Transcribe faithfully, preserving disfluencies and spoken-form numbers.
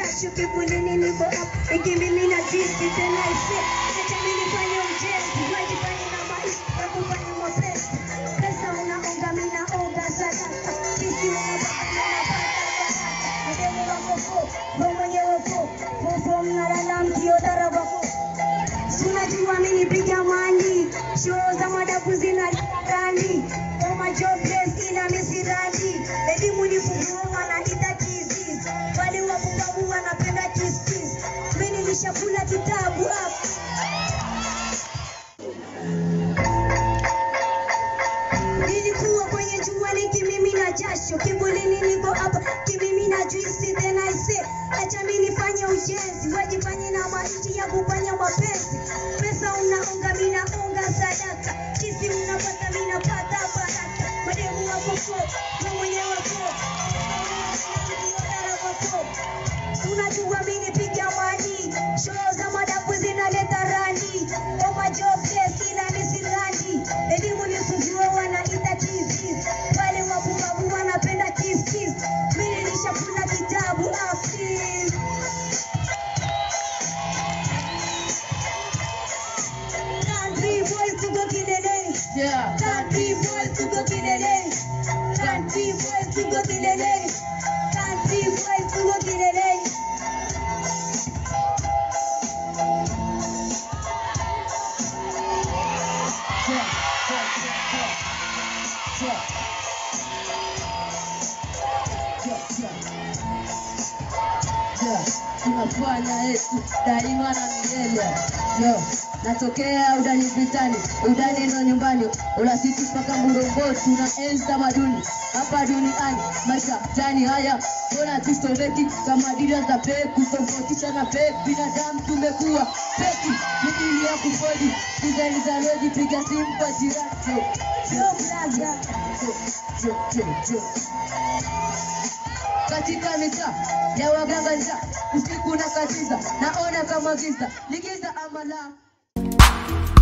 jasho kivulini niko up nikimimina juisi tena ise acha mimi nifanye ujenzi wajifanye na maisha na kufanya mapesa pesa unaonga mimi naonga sadaka kisi unapata na demo wako kwa mwenyewe kwa kwa mnalala mtio darabako unajua mimi nipiga mani show za madafu zina rani kama jobless ina misirani elimu ni funguo wanaita kizi wale wapupavu wanapenda kiss mimi nilishakula kitabu hapo nilikuwa kwenye jua nikimimina jasho kivulini niko hapa kimimina juisi tena ise acha mimi nifanye ujenzi wajifanye na maisha ya kufanya mapenzi pesa unaonga mimi naonga sadaka kisi unapata mimi napata baraka mademu wako kwa mwenyewe wako unajua mimi nipiga mani show za madafu zinaleta rani kama jobless ina misirani elimu ni funguo wanaita kizi wale wapupavu wanapenda kiss kiss mimi nilishakula kitabu afi country boys to go kileleni yeah country boys to go kileleni country boys to go kileleni country boys to go kileleni tunafanya yetu daima na milele yo natokea udani vitani udani ndo nyumbani ulasiti paka mburombo tuna enza maduni hapa duniani maisha tani haya bona tustoveki kama dira za peku kutofautiana na peku binadamu tumekuwa peki bidii ya kufodi kuzali za lodi piga simu kwa jirani yo blaza yo yo yo katika mitaa ya waganga njaa usiku na katiza naona kama giza ligiza amala